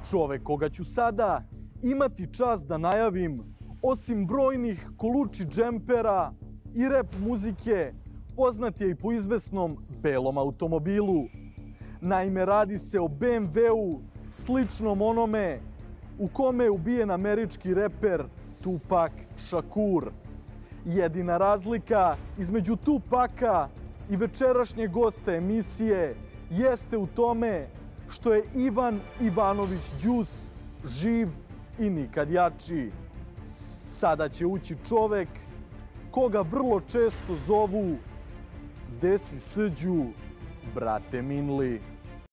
Čovek koga ću sada imati čast da najavim, osim brojnih Colucci džempera i rap muzike, poznat je i po izvesnom belom automobilu. Naime, radi se o BMW-u sličnom onome u kome je ubijen američki reper Tupac Shakur. Jedina razlika između Tupaca i večerašnjeg gosta emisije jeste u tome što je Ivan Ivanović Đus živ i nikad jači. Sada će ući čovek koga vrlo često zovu Desi Sđu, brate Minli.